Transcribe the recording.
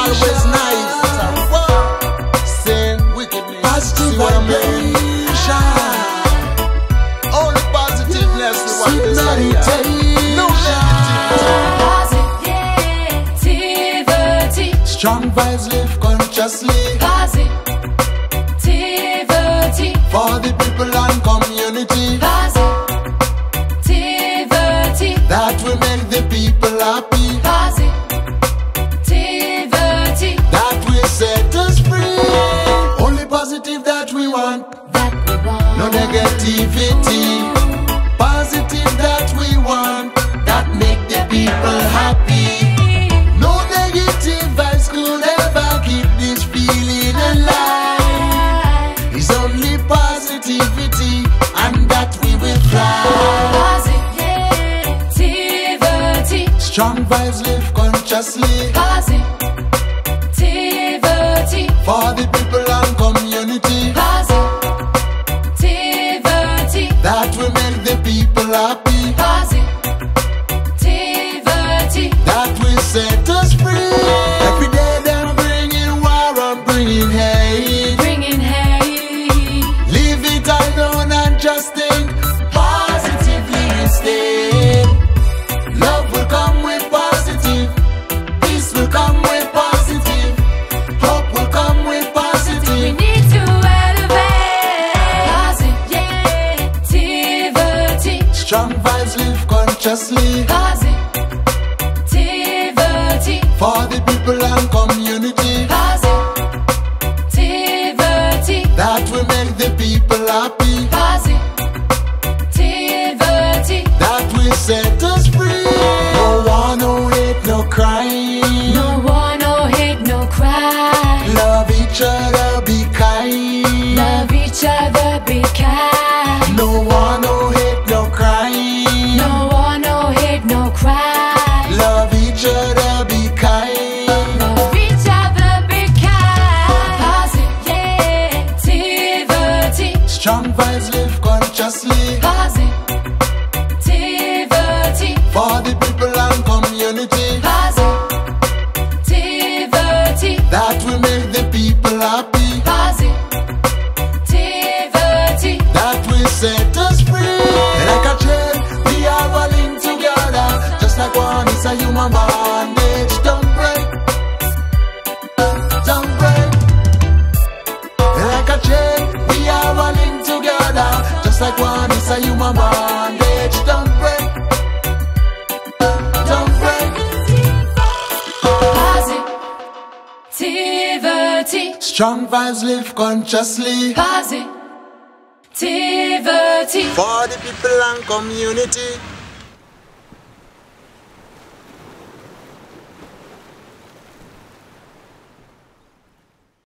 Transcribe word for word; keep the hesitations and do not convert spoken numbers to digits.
always nice. Sin wickedness. Positive vibration. Only positiveness we want to say. No negativity. Strong vibes live consciously. Positivity. For the people and community. Positivity. That will make the people happy. Positivity. That will set us free. Only positive that we want. That we want. No negativity. Positive that we want. That make the people happy. No negative vibes could ever keep this feeling alive. It's only positivity, and that we will fly. Positivity. Strong vibes live consciously. Positivity. For the people and community. Positivity. That will make the people happy. Positivity. That will set us free. Every day they're bringing war and bringing hate. Bringing hate. Leave it alone and just think positively instead. Love will come with positive. Peace will come with positive. Hope will come with We positive. need to elevate. Positivity. Strong vibes live consciously. Positivity. For the people and community. Positivity. That will make the people happy. Positivity. That will set us free. No war, no hate, no crying. No war, no hate, no cry. Love each other, be kind. Love each other, be kind. No war, no hate, no crying. No war, no hate, no cry. Love each other, be kind. Love each other, be kind. Positivity. Strong vibes live consciously. Positivity. For the people and community. Positivity. That will make the people happy. Positivity. That will set us free. Like a chain, we are rolling together. Just like one, it's a human bondage. Don't break. Don't break. Like a chain, we are rolling together. Just like one, it's a human bondage. Don't break. Don't break. Positivity. Strong vibes live consciously. Positivity. For the people and community.